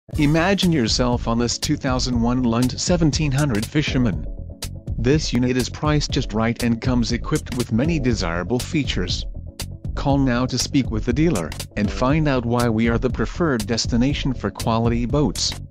Imagine yourself on this 2001 Lund 1700 Fisherman. This unit is priced just right and comes equipped with many desirable features. Call now to speak with the dealer, and find out why we are the preferred destination for quality boats.